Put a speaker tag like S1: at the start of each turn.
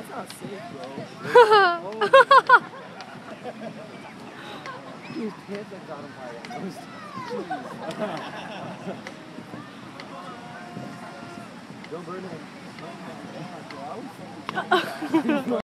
S1: not safe, bro. His pants that got him high almost. Jeez. Don't burn him.